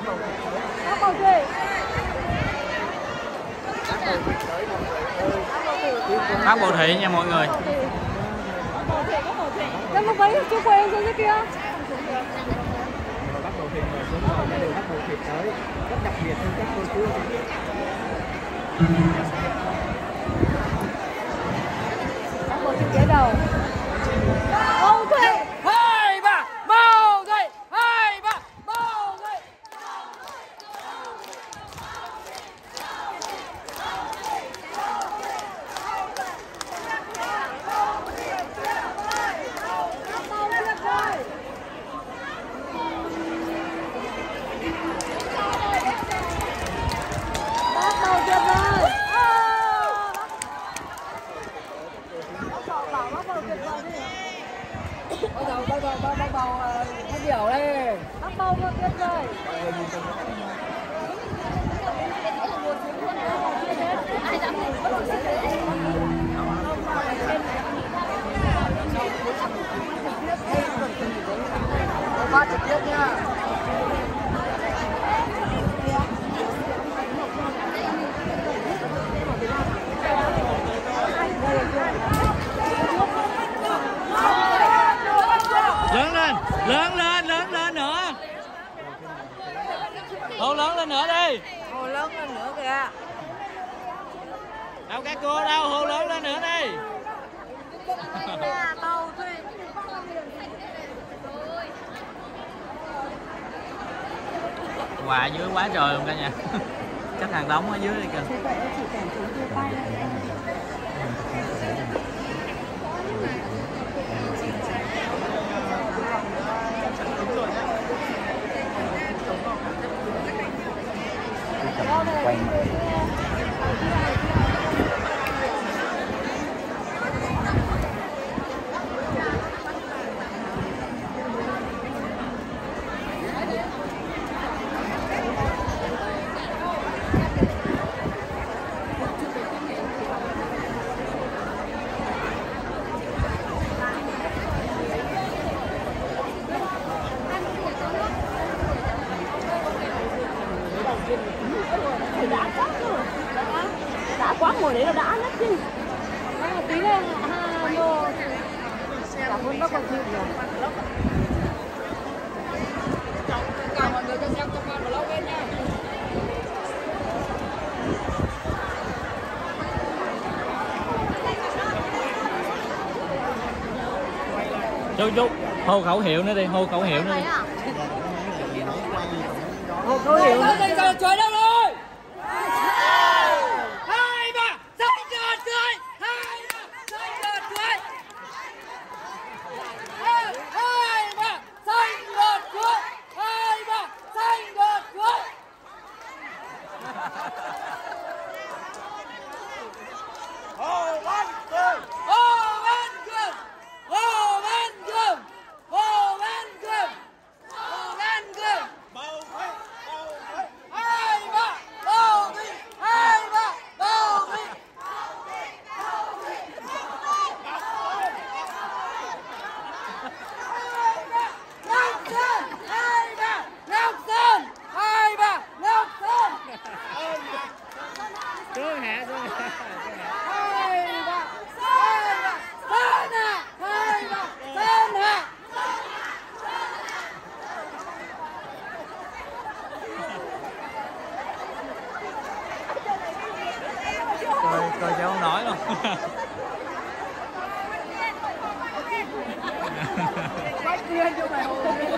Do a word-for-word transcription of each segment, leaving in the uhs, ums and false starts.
Bác Bầu Thủy. Bác Bầu Thị nha mọi người. Bác Bầu Thủy, bác Bầu Thủy. Đây một váy chú quay xuống dưới kia. Bác Bầu Thủy mời xuống rồi, cái đường Bác Bầu Thủy tới rất đặc biệt với các cô chú. Bác Bầu Thủy kế đầu. Bầu Thủy. Hai ba Bầu Thủy, hai ba Bầu Thủy. Bác Bầu tuyệt vời. Bảo bác Bầu tuyệt vời đi. Bác Bầu, bác Bầu, bác Bầu phát biểu đây. Bác Bầu tuyệt vời. Phát trực tiếp nha. Lớn lên, lớn lên, lớn lên nữa. Hồ lớn lên nữa đi. Hồ lớn lên nữa kìa. Đâu các cô đâu, hồ lớn lên nữa đi. Bầu Thủy. Quà dưới quá trời luôn cả nhà. Chắc hàng đống ở dưới đây kìa. Quay. Đã quá ngồi đấy là đã nhất chứ. Đây một tí nữa hà đồ. Cảm ơn bác Bầu Thủy nhiều. Chào mọi người trong trong trong con vlog lên nha. Chú chú hô khẩu hiệu nữa đi, hô khẩu hiệu nữa đi. Hồ khẩu hiệu. Trời đâu rồi? Hai ba xanh gợt cưới. Hai ba xanh gợt cưới. Hai ba xanh gợt cưới. Hai ba xanh gợt cưới. Hồ Văn Cường. Hồ Văn Cường. Hồ Văn Cường. Hồ Văn Cường. Hồ Văn Cường. Bầu Thủy. Bầu Thủy. Hai ba Bầu Thủy. Hai ba Bầu Thủy. Ngọc Sơn. Hai ba Ngọc Sơn. Hai ba Ngọc Sơn. Cứ hạ cứ hạ. Hai ba hai ba Sơn Hạ. Hai ba Sơn Hạ. Coi coi cháu không nói luôn. Bác Quyên cho mày hồ.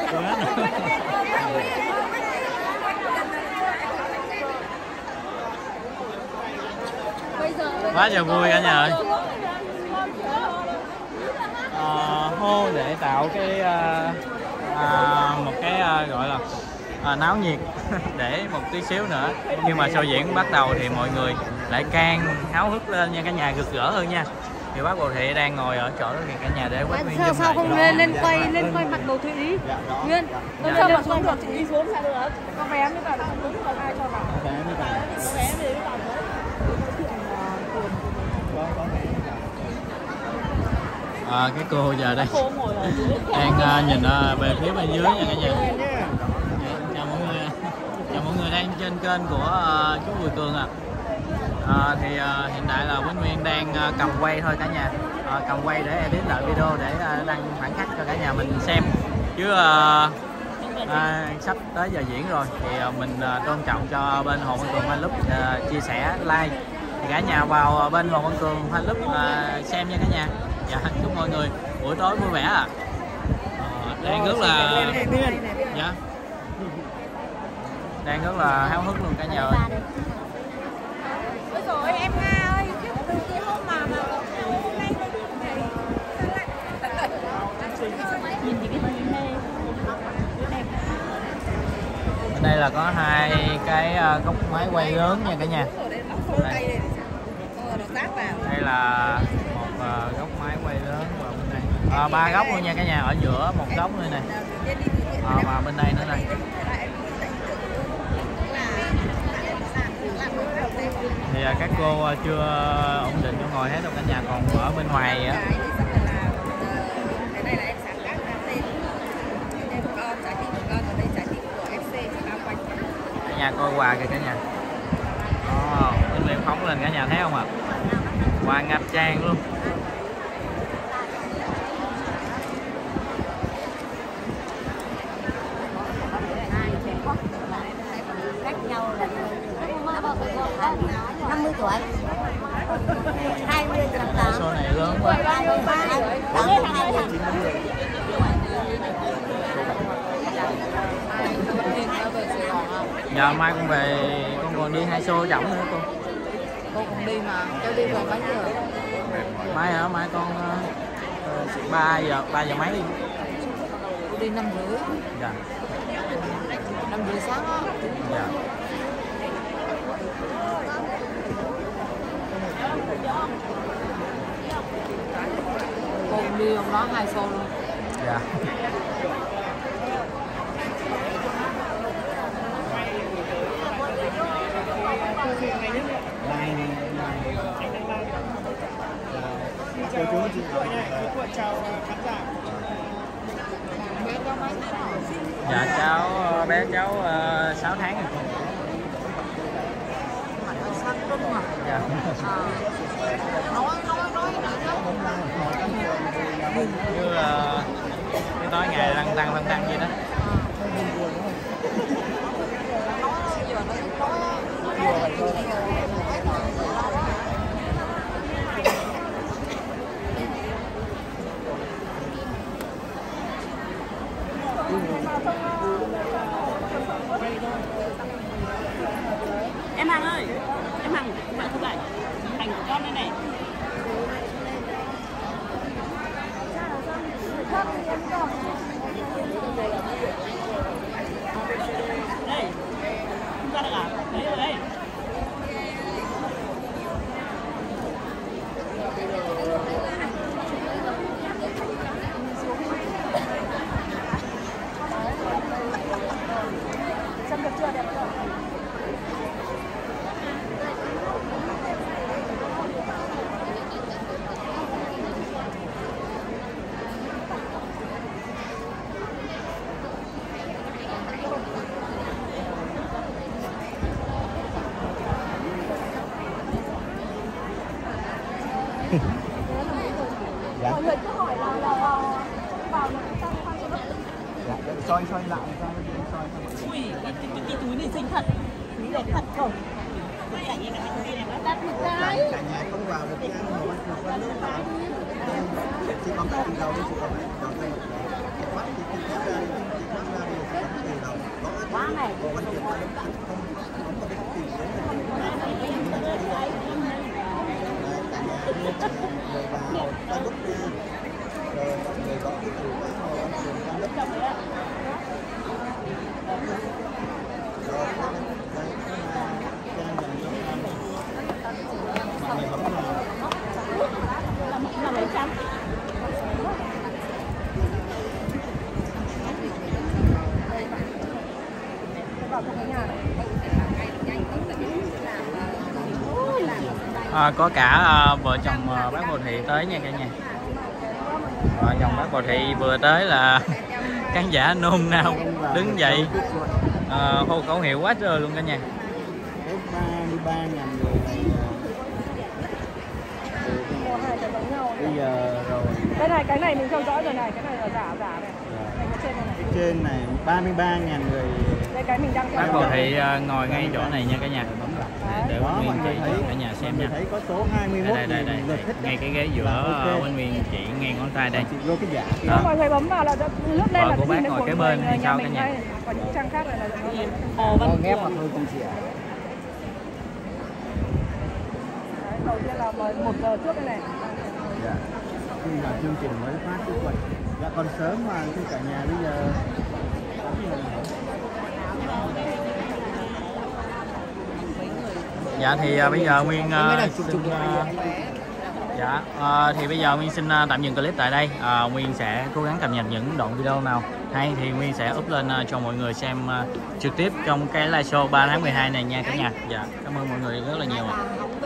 Quá trời vui cả nhà ơi. À, hô để tạo cái à, à, một cái à, gọi là à, náo nhiệt để một tí xíu nữa nhưng mà show diễn bắt đầu thì mọi người lại càng háo hức lên nha cả nhà, rực rỡ hơn nha. Thì bác Bầu Thị đang ngồi ở chỗ đó kìa cả nhà để quét nguyên Sao sao không lên lên quay lên quay mặt Bầu Thủy đi. Nguyên. Làm sao mà xuống được chị đi xuống sao được? Có vé mới vào được, không có ai cho vào. Có vé mới vào. Có vé mới vào. À, cái cô giờ đây đang uh, nhìn uh, về phía bên dưới nha cả nhà. Chào mọi người. người đang trên kênh của uh, chú Bùi Cường à. À, thì uh, hiện tại là Quýnh Nguyên đang uh, cầm quay thôi cả nhà, uh, cầm quay để edit lại video để uh, đăng khoảnh khắc cho cả nhà mình xem, chứ uh, uh, sắp tới giờ diễn rồi thì uh, mình uh, tôn trọng cho bên Hồ Văn Cường Fan Club uh, chia sẻ like, thì cả nhà vào uh, bên Hồ Văn Cường Fan Club uh, xem nha cả nhà. Dạ, chúc mọi người buổi tối vui vẻ ạ. À. Uh, đang rất là dạ đang rất là háo hức luôn cả nhà ơi. Ôi rồi em Nga ơi, cái từ cái hôm mà mà hôm nay nhìn thì cái gì mê. Ở đây là có hai cái góc máy quay lớn nha cả nhà. Đây, đây là một góc máy quay lớn và bên đây à, ba góc luôn nha cả nhà, ở giữa một góc nữa này à, và bên đây nữa này. Thì à, các cô chưa ổn định chỗ ngồi hết đâu cả nhà, còn ở bên ngoài á. Cả nhà coi quà kìa cả nhà. Ồ, Quýnh Nguyên phóng lên cả nhà thấy không ạ? À? Quà ngập tràn luôn. năm mươi tuổi. hai mươi tháng tám. Số này lớn quá. Giờ mai con về, con còn đi hai show chổng nữa cô. Cô cũng đi mà, cháu đi về mấy giờ? Mai hả? Mai con uh, ba giờ, ba giờ mấy đi. Cô đi năm rưỡi. Dạ. năm rưỡi sáng á. Dạ. Cô cũng đi hôm đó hai show luôn. Dạ. Chào chú, chị chào khán giả. Dạ cháu bé cháu uh, sáu tháng rồi cô. Dạ. Nói nói nói Như uh, cái tối ngày lăn tăng lăn tăng vậy đó. Em Hằng ơi, em Hằng, bạn chụp lại ảnh của con đây này. Đây, chúng ta được à? Đấy rồi đây. Xem được chưa, đẹp chưa? Dạ. Mọi người cứ hỏi là là vào là trong khoang cho đất. Dạ, soi soi lại soi soi. Ui, cái, cái, cái, cái túi này xinh thật, túi đẹp thật không? Đặt một cái. Cả nhà không vào được nha, mà bắt được con nước vào. Chị con từ đầu đi, chị con này đầu đây. Bắt thì chị kéo ra đi, chị bắt ra đi, chị bắt từ đầu. Quá này. Còn bắt được không không có biết gì đến. Cả nhà người vào ta lúc nha. Rồi người có cái từ đó rồi ăn cùng con đất. Rồi đây trang dành cho con. Mọi người không nào. Là mấy trăm? À, có cả uh, vợ chồng uh, bác Bồ Thị tới nha cả nhà. Vợ chồng bác Bồ Thị vừa tới là khán giả nôn nao đứng dậy À, hô khẩu hiệu quá trời luôn cả nhà. Cái ba mươi ba ngàn người này Mua hai cái giống nhau. bây giờ rồi. Đây này, cái này mình theo dõi rồi này, cái này là giả giả này. Đây, cái trên này này. Cái trên này ba mươi ba ngàn người. Đây cái mình đang theo Bác dõi. Hồ Thị uh, ngồi ngay chỗ này nha cả nhà. Để Đó, Quang mọi Nguyên người chỉ thấy, cho cả nhà xem mọi người nha. thấy có số hai mươi mốt Đây đây đây, nghìn lượt đây. thích đó. Ngay cái ghế giữa Là ok. uh, Quang Nguyên chỉ ngay ngón tay đây. Chị vô cái giả kia. Đó. Mọi người bấm vào là lướt lên Vợ là của sẽ bác nhìn thấy ngồi của kế người bên hay nhà sao mình cả nhà? đây. Còn những trang khác này là Hồ Văn ghép Cường. mà thôi không chị ạ. Đấy, đầu tiên là mời một giờ trước đây này. Dạ. Khi mà chương trình mới phát trước vậy. Dạ còn sớm mà khi cả nhà bây giờ. Dạ thì uh, bây giờ Nguyên uh, xin, uh, dạ uh, thì bây giờ Nguyên xin uh, tạm dừng clip tại đây. Uh, Nguyên sẽ cố gắng cập nhật những đoạn video nào hay thì Nguyên sẽ up lên uh, cho mọi người xem uh, trực tiếp trong cái live show ba tháng mười hai này nha cả nhà. Dạ cảm ơn mọi người rất là nhiều ạ.